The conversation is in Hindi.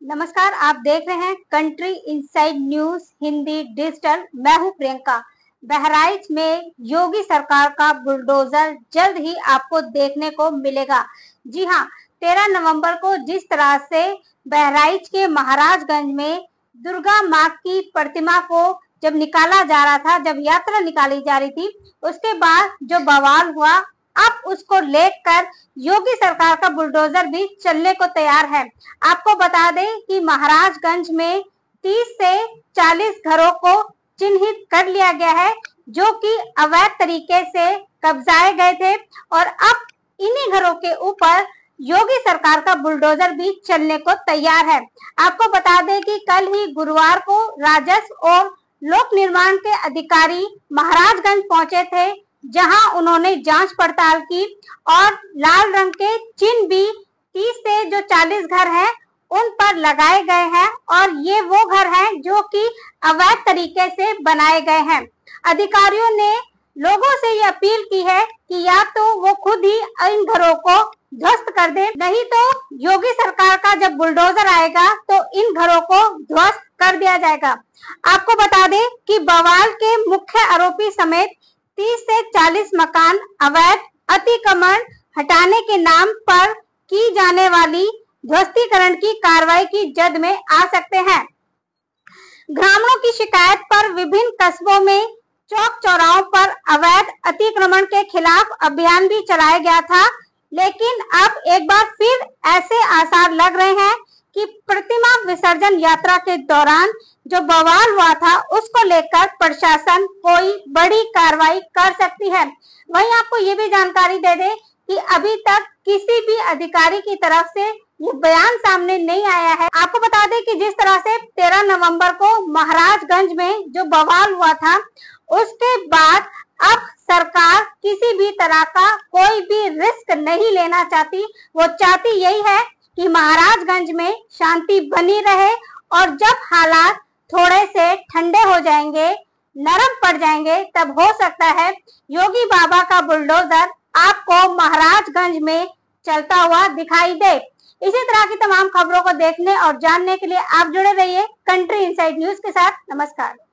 नमस्कार, आप देख रहे हैं country inside news Hindi digital. मैं हूं प्रियंका। बहराइच में योगी सरकार का बुलडोजर जल्द ही आपको देखने को मिलेगा। जी हां, 13 नवंबर को जिस तरह से बहराइच के महाराजगंज में दुर्गा माँ की प्रतिमा को जब निकाला जा रहा था, जब यात्रा निकाली जा रही थी, उसके बाद जो बवाल हुआ, अब उसको लेकर योगी सरकार का बुलडोजर भी चलने को तैयार है। आपको बता दें कि महाराजगंज में 30 से 40 घरों को चिन्हित कर लिया गया है जो कि अवैध तरीके से कब्जाए गए थे और अब इन्हीं घरों के ऊपर योगी सरकार का बुलडोजर भी चलने को तैयार है। आपको बता दें कि कल ही गुरुवार को राजस्व और लोक निर्माण के अधिकारी महाराजगंज पहुंचे थे, जहां उन्होंने जांच पड़ताल की और लाल रंग के चिन्ह भी 30 से जो 40 घर हैं उन पर लगाए गए हैं और ये वो घर हैं जो कि अवैध तरीके से बनाए गए हैं। अधिकारियों ने लोगों से ये अपील की है कि या तो वो खुद ही इन घरों को ध्वस्त कर दे, नहीं तो योगी सरकार का जब बुलडोजर आएगा तो इन घरों को ध्वस्त कर दिया जाएगा। आपको बता दें कि बवाल के मुख्य आरोपी समेत 30 से 40 मकान अवैध अतिक्रमण हटाने के नाम पर की जाने वाली ध्वस्तीकरण की कार्रवाई की जद में आ सकते हैं। ग्रामीणों की शिकायत पर विभिन्न कस्बों में चौक चौराहों पर अवैध अतिक्रमण के खिलाफ अभियान भी चलाया गया था, लेकिन अब एक बार फिर ऐसे आसार लग रहे हैं कि प्रतिमा विसर्जन यात्रा के दौरान जो बवाल हुआ था उसको लेकर प्रशासन कोई बड़ी कार्रवाई कर सकती है। वहीं आपको ये भी जानकारी दे दें कि अभी तक किसी भी अधिकारी की तरफ से ये बयान सामने नहीं आया है। आपको बता दें कि जिस तरह से 13 नवंबर को महाराजगंज में जो बवाल हुआ था, उसके बाद अब सरकार किसी भी तरह का कोई भी रिस्क नहीं लेना चाहती। वो चाहती यही है कि महाराजगंज में शांति बनी रहे और जब हालात थोड़े से ठंडे हो जाएंगे, नरम पड़ जाएंगे, तब हो सकता है योगी बाबा का बुलडोजर आपको महाराजगंज में चलता हुआ दिखाई दे। इसी तरह की तमाम खबरों को देखने और जानने के लिए आप जुड़े रहिए कंट्री इनसाइड न्यूज के साथ। नमस्कार।